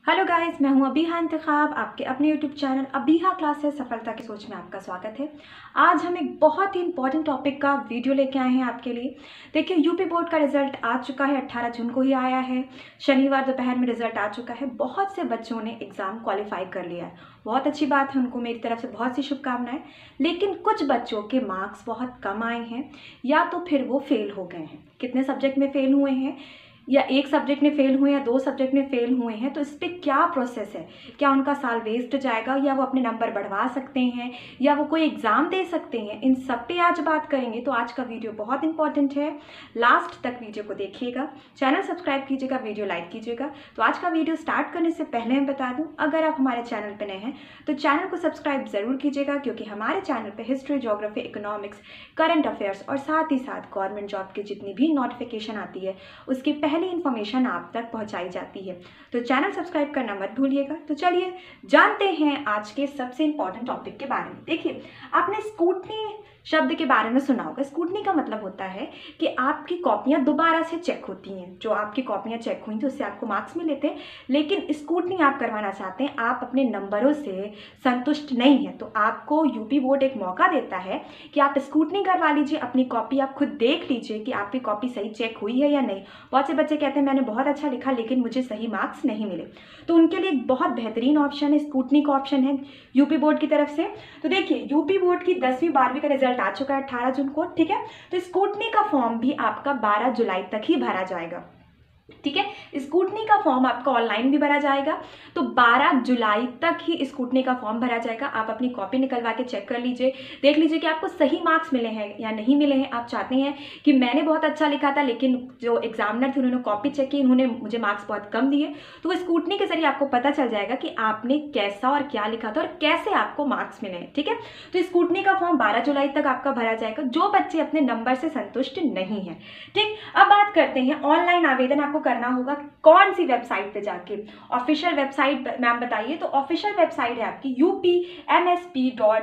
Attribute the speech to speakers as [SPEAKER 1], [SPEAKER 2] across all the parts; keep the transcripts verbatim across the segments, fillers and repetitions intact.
[SPEAKER 1] Hello guys, मैं हूं अबीहा इंतखाब। आपके अपने यूट्यूब चैनल अबीहा क्लासेस सफलता की सोच में आपका स्वागत है। आज हम एक बहुत ही इंपॉर्टेंट टॉपिक का वीडियो लेके आए हैं आपके लिए। देखिए, यूपी बोर्ड का रिजल्ट आ चुका है, अट्ठारह जून को ही आया है। शनिवार दोपहर में रिजल्ट आ चुका है। बहुत से बच्चों ने एग्ज़ाम क्वालिफाई कर लिया है, बहुत अच्छी बात है, उनको मेरी तरफ से बहुत सी शुभकामनाएं। लेकिन कुछ बच्चों के मार्क्स बहुत कम आए हैं या तो फिर वो फेल हो गए हैं। कितने सब्जेक्ट में फेल हुए हैं, या एक सब्जेक्ट में फेल हुए या दो सब्जेक्ट में फेल हुए हैं, तो इस पर क्या प्रोसेस है, क्या उनका साल वेस्ट जाएगा या वो अपने नंबर बढ़वा सकते हैं या वो कोई एग्ज़ाम दे सकते हैं, इन सब पे आज बात करेंगे। तो आज का वीडियो बहुत इंपॉर्टेंट है, लास्ट तक वीडियो को देखिएगा, चैनल सब्सक्राइब कीजिएगा, वीडियो लाइक कीजिएगा। तो आज का वीडियो स्टार्ट करने से पहले मैं बता दूँ, अगर आप हमारे चैनल पर नए हैं तो चैनल को सब्सक्राइब ज़रूर कीजिएगा, क्योंकि हमारे चैनल पर history, geography, economics, current affairs और साथ ही साथ गवर्नमेंट जॉब की जितनी भी नोटिफिकेशन आती है उसकी पहले इन्फॉर्मेशन आप तक पहुंचाई जाती है। तो चैनल सब्सक्राइब करना मत भूलिएगा। तो चलिए जानते हैं आज के सबसे इंपॉर्टेंट टॉपिक के बारे में। देखिए, आपने स्कूटनी शब्द के बारे में सुना होगा। स्कूटनी का मतलब होता है कि आपकी कॉपियां दोबारा से चेक होती हैं। जो आपकी कॉपियां चेक हुई थी उससे आपको मार्क्स मिले थे, लेकिन स्कूटनी आप करवाना चाहते हैं, आप अपने नंबरों से संतुष्ट नहीं हैं, तो आपको यूपी बोर्ड एक मौका देता है कि आप स्कूटनी करवा लीजिए। अपनी कॉपी आप खुद देख लीजिए कि आपकी कॉपी सही चेक हुई है या नहीं। बहुत से बच्चे कहते हैं मैंने बहुत अच्छा लिखा लेकिन मुझे सही मार्क्स नहीं मिले, तो उनके लिए एक बहुत बेहतरीन ऑप्शन है, स्कूटनी का ऑप्शन है यूपी बोर्ड की तरफ से। तो देखिए, यूपी बोर्ड की दसवीं बारहवीं का रिजल्ट आ चुका है अठारह जून को, ठीक है। तो स्कूटनी का फॉर्म भी आपका बारह जुलाई तक ही भरा जाएगा, ठीक है। स्कूटनी का फॉर्म आपका ऑनलाइन भी भरा जाएगा, तो बारह जुलाई तक ही स्कूटनी का फॉर्म भरा जाएगा। आप अपनी कॉपी निकलवा के चेक कर लीजिए, देख लीजिए कि आपको सही मार्क्स मिले हैं या नहीं मिले हैं। आप चाहते हैं कि मैंने बहुत अच्छा लिखा था लेकिन जो एग्जामिनर थे उन्होंने कॉपी चेक की, उन्होंने मुझे मार्क्स बहुत कम दिए, तो वो स्कूटनी के जरिए आपको पता चल जाएगा कि आपने कैसा और क्या लिखा था और कैसे आपको मार्क्स मिले हैं, ठीक है। तो स्कूटनी का फॉर्म बारह जुलाई तक आपका भरा जाएगा, जो बच्चे अपने नंबर से संतुष्ट नहीं है, ठीक। अब बात करते हैं ऑनलाइन आवेदन आपको करना होगा कौन सी वेबसाइट पे जाके। ऑफिशियल वेबसाइट मैम बताइए, तो ऑफिशियल वेबसाइट है आपकी UP M S P dot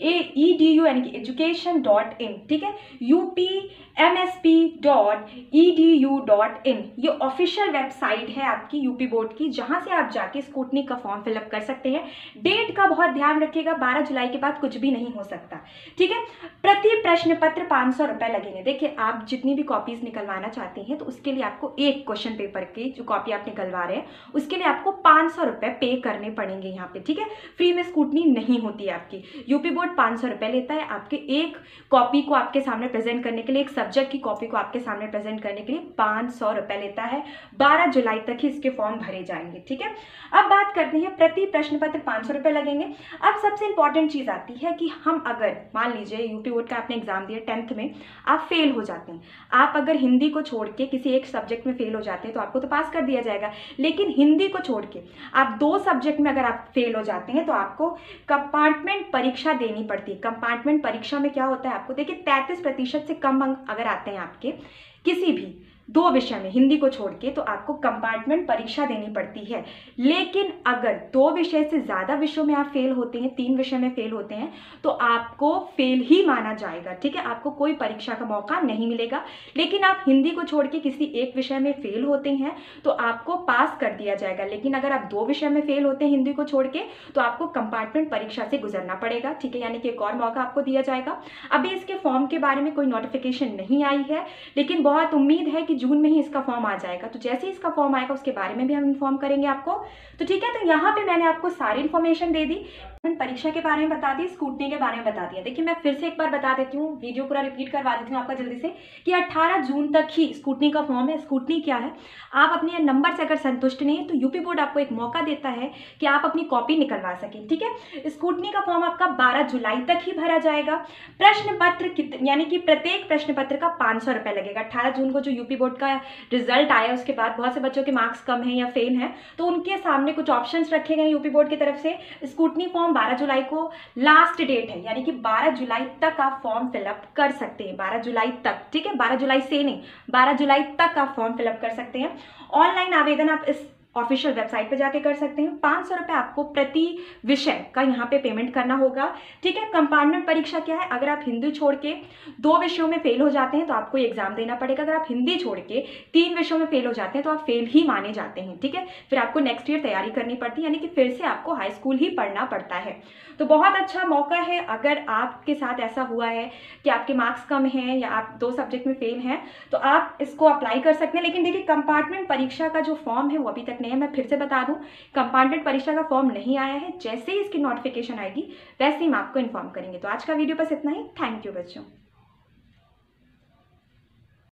[SPEAKER 1] E D U यानी कि एजुकेशन डॉट इन, ठीक है। UP M S P dot E D U dot in ये ऑफिशियल वेबसाइट है आपकी यूपी बोर्ड की, जहां से आप जाके स्कूटनी का फॉर्म फिलअप कर सकते हैं। डेट का बहुत ध्यान रखिएगा, बारह जुलाई के बाद कुछ भी नहीं हो सकता, ठीक है। प्रति प्रश्न पत्र पाँच सौ रुपए लगेंगे। देखिए, आप जितनी भी कॉपीज निकलवाना चाहते हैं तो उसके लिए आपको एक क्वेश्चन पेपर की जो कॉपी आप निकलवा रहे हैं उसके लिए आपको पाँच सौ रुपए पे करने पड़ेंगे यहाँ पे, ठीक है। फ्री में स्कूटनी नहीं होती है आपकी। यूपी बोर्ड पाँच सौ रुपए लेता है आपके एक कॉपी को आपके सामने प्रेजेंट करने के लिए, एक सब्जेक्ट की कॉपी को आपके सामने प्रेजेंट करने के लिए पाँच सौ रुपए लेता है। बारह जुलाई तक ही इसके फॉर्म भरे जाएंगे, ठीक है। अब बात करते हैं प्रति प्रश्न पत्र पाँच सौ रुपए लगेंगे। अब सबसे इंपॉर्टेंट चीज आती है कि हम अगर मान लीजिए यूपी बोर्ड का आपने एग्जाम दिया, टेंथ में आप फेल हो जाते हैं, आप अगर हिंदी को छोड़ के किसी एक सब्जेक्ट में फेल हो जाते हैं तो आपको तो पास कर दिया जाएगा, लेकिन हिंदी को छोड़ के आप दो सब्जेक्ट में अगर आप फेल हो जाते हैं तो आपको कंपार्टमेंट परीक्षा देनी पड़ती है। कंपार्टमेंट परीक्षा में क्या होता है, आपको देखिए तैंतीस प्रतिशत से कम अंक अगर आते हैं आपके किसी भी दो विषय में हिंदी को छोड़ के, तो आपको कंपार्टमेंट परीक्षा देनी पड़ती है। लेकिन अगर दो विषय से ज्यादा विषयों में आप फेल होते हैं, तीन विषय में फेल होते हैं, तो आपको फेल ही माना जाएगा, ठीक है। आपको कोई परीक्षा का मौका नहीं मिलेगा। लेकिन आप हिंदी को छोड़ के किसी एक विषय में फेल होते हैं तो आपको पास कर दिया जाएगा। लेकिन अगर आप दो विषय में फेल होते हैं हिंदी को छोड़ के, तो आपको कंपार्टमेंट परीक्षा से गुजरना पड़ेगा, ठीक है, यानी कि एक और मौका आपको दिया जाएगा। अभी इसके फॉर्म के बारे में कोई नोटिफिकेशन नहीं आई है, लेकिन बहुत उम्मीद है कि जून में ही इसका फॉर्म आ जाएगा। तो जैसे ही इसका फॉर्म आएगा उसके बारे में भी हम इन्फॉर्म करेंगे आपको, तो ठीक है। तो यहाँ पे मैंने आपको सारी इन्फॉर्मेशन दे दी, परीक्षा के बारे में बता दी, स्कूटनी के बारे में बता दिया। देखिए, मैं फिर से एक बार बता देती हूँ, वीडियो पूरा रिपीट करवा देती हूँ आपका जल्दी से, कि अठारह जून तक ही स्कूटनी का फॉर्म है। स्कूटनी क्या है, आप अपने नंबर से अगर संतुष्ट नहीं है तो यूपी बोर्ड आपको एक मौका देता है कि आप अपनी कॉपी निकलवा सकें, ठीक है। स्कूटनी का फॉर्म आपका बारह जुलाई तक ही भरा जाएगा। प्रश्न पत्र यानी कि प्रत्येक प्रश्न पत्र का पाँच सौ रुपए लगेगा। अठारह जून को जो यूपी बोर्ड का रिजल्ट आया उसके बाद बहुत से बच्चों के मार्क्स कम हैं या फेल हैं, तो उनके सामने कुछ ऑप्शंस रखे गए यूपी बोर्ड की तरफ से। स्कूटनी फॉर्म बारह जुलाई को लास्ट डेट है, यानी कि बारह जुलाई तक आप फॉर्म फिलअप कर सकते हैं। बारह जुलाई तक, ठीक है, बारह जुलाई से नहीं, बारह जुलाई तक आप फॉर्म फिलअप कर सकते हैं। ऑनलाइन आवेदन आप इस ऑफिशियल वेबसाइट पे जाके कर सकते हैं। पाँच सौ रुपये आपको प्रति विषय का यहाँ पे पेमेंट करना होगा, ठीक है। कंपार्टमेंट परीक्षा क्या है, अगर आप हिंदी छोड़ के दो विषयों में फेल हो जाते हैं तो आपको एग्जाम देना पड़ेगा। अगर आप हिंदी छोड़ के तीन विषयों में फेल हो जाते हैं तो आप फेल ही माने जाते हैं, ठीक है। फिर आपको नेक्स्ट ईयर तैयारी करनी पड़ती है, यानी कि फिर से आपको हाई स्कूल ही पढ़ना पड़ता है। तो बहुत अच्छा मौका है, अगर आपके साथ ऐसा हुआ है कि आपके मार्क्स कम हैं या आप दो सब्जेक्ट में फेल हैं तो आप इसको अप्लाई कर सकते हैं। लेकिन देखिए, कंपार्टमेंट परीक्षा का जो फॉर्म है वो अभी तक नहीं है। मैं फिर से बता दूं, कंपार्टमेंट परीक्षा का फॉर्म नहीं आया है। जैसे ही इसकी नोटिफिकेशन आएगी वैसे ही हम आपको इन्फॉर्म करेंगे। तो आज का वीडियो बस इतना ही। थैंक यू बच्चों।